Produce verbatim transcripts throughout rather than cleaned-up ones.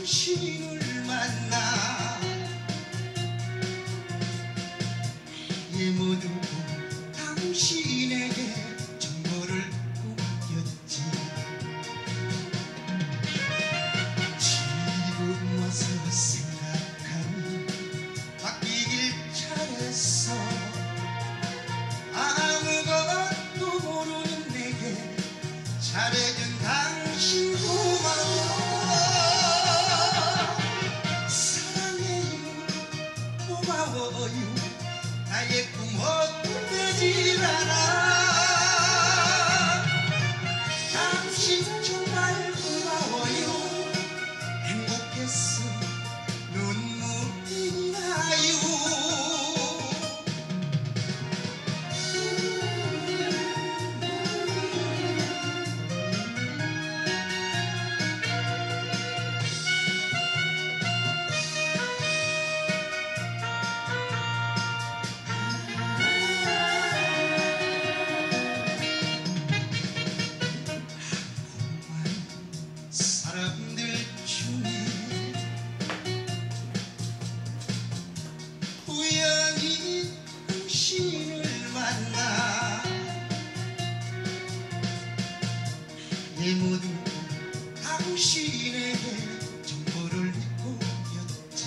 당신을 만나 이 모두 당신에게 정보를 꾸겼지. 지금 와서 생각하니 바뀌길 잘했어. 아무것도 모르는 내게 잘해준 당신 고마워. 사랑해요 고마워요. 나의 꿈 헛되질 않아. 당신 정말 고마워요. 행복해서 눈물이 나요. 사람들 중에 우연히 당신을 만나 이 모두 당신에게 정보를 꾸겼지.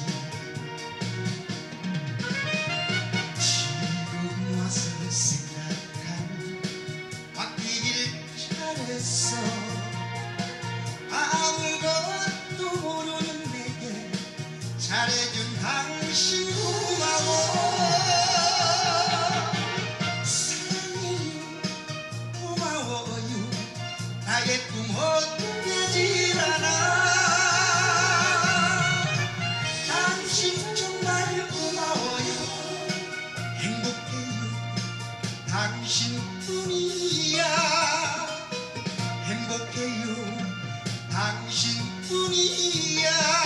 지금 와서 생각하니 바뀌길 잘했어. 아무것도 모르는 내게 잘해준 당신 고마워. 사랑해요 고마워요. 나의 꿈 헛되질 않아. 당신 정말 고마워요. 행복해요 당신뿐이야. 행복해요 당신뿐이야.